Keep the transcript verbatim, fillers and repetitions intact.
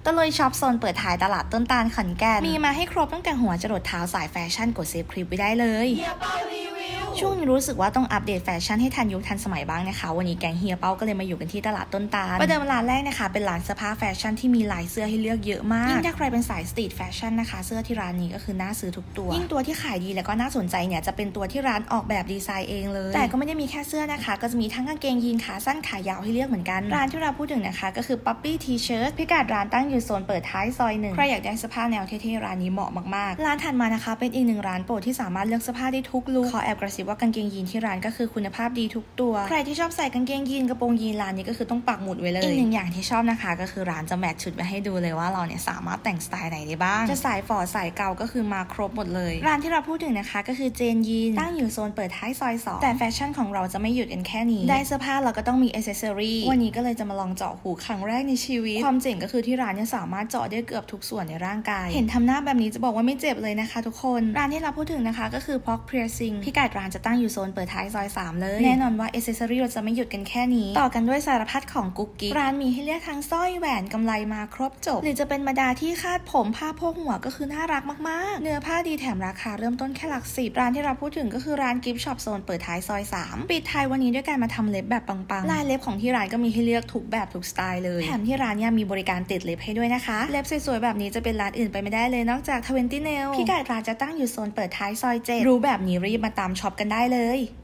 ตะลุยช็อปโซนเปิดท้ายตลาดต้นตาลขอนแก่นมีมาให้ครบตั้งแต่หัวจรดเท้าสายแฟชั่นกดเซฟคลิปไว้ได้เลยช่วงนี้รู้สึกว่าต้องอัปเดตแฟชั่นให้ทันยุคทันสมัยบ้างนะคะวันนี้แกงเฮียเป้าก็เลยมาอยู่กันที่ตลาดต้นตาลประเดิมร้านแรกนะคะเป็นร้านเสื้อผ้าแฟชั่นที่มีลายเสื้อให้เลือกเยอะมากยิ่งถ้าใครเป็นสายสตรีทแฟชั่นนะคะเสื้อที่ร้านนี้ก็คือน่าซื้อทุกตัวยิ่งตัวที่ขายดีแล้วก็น่าสนใจเนี่ยจะเป็นตัวที่ร้านออกแบบดีไซน์เองเลยแต่ก็ไม่ได้มีแค่เสื้อนะคะก็จะมีทั้งกางเกงยีนขาสั้นขายาวให้เลือกเหมือนกันร้านที่เราพูดถึงนะคะก็คือ Puppy T-shirt พิกัดร้านตั้งอยู่โซนเปิดท้ายซอยหนึ่งใครอยากได้เสื้อผ้าแนวเท่ๆร้านนี้เหมาะมากๆร้านถัดมานะคะเป็นอีกหนึ่งร้านโปรดที่สามารถเลือกเสื้อผ้าได้ทุกลุคขอแอบกระซิบว่ากางเกงยีนที่ร้านก็คือคุณภาพดีทุกตัวใครที่ชอบใส่กางเกงยีนกระโปรงยีนร้านนี้ก็คือต้องปักหมุดไว้เลยอีกหนึ่งอย่างที่ชอบนะคะก็คือร้านจะแมทชุดมาให้ดูเลยว่าเราเนี่ยสามารถแต่งสไตล์ไหนได้บ้างจะสายฝ่อสายเก่าก็คือมาครบหมดเลยร้านที่เราพูดถึงนะคะก็คือเจนยีนตั้งอยู่โซนเปิดท้ายซอยสองแต่แฟชั่นของเราจะไม่หยุดกันแค่นี้ได้เสื้อผ้าเราก็ต้องมีอิเซสซอรี่วันนี้ก็เลยจะมาลองเจาะหูครั้งแรกในชีวิตความเจ๋งก็คือที่ร้านเนี่ยสามารถเจาะได้เกือบทุกส่วนในร่างกายเห็นทำหน้าแบบนี้จะบอกว่าไม่เจ็บเลยนะคะทุกคนร้านที่เราพูดถึงนะคะก็คือ Pock Piercing พิกัดร้านจะตั้งอยู่โซนเปิดท้ายซอยสามเลยแน่นอนว่าอิเซสซอรี่เราจะไม่หยุดกันแค่นี้ต่อกันด้วยสารพัดของกุ๊กกิ๊กร้านมีให้เลือกทั้งสร้อยแหวนกำไลมาครบจบหรือจะเป็นมาดาที่คาดผมผ้าโพกหัวก็คือน่ารักมากๆเนื้อผ้าดีแถมราคาเริ่มต้นแค่หลักสิบร้านที่เราพูดถึงก็คือร้านกิฟต์ช็อปโซนเปิดท้ายซอยสามปิดท้ายวันนี้ด้วยการมาทำเล็บแบบปังๆลายเล็บของที่ร้านก็มีให้เลือกทุกแบบทุกสไตล์เลยแถมที่ร้านเนี่ยมีบริการติดเล็บให้ด้วยนะคะเล็บสวยๆแบบนี้จะเป็นร้านอื่นไปไม่ได้เลยนอกจากทเวนตี้เนลพิกัดร้านจะตั้งอยู่โซนเปิดท้ายซอยเจ็ดรู้แบบนี้รีบมาตามช็อปกันได้เลย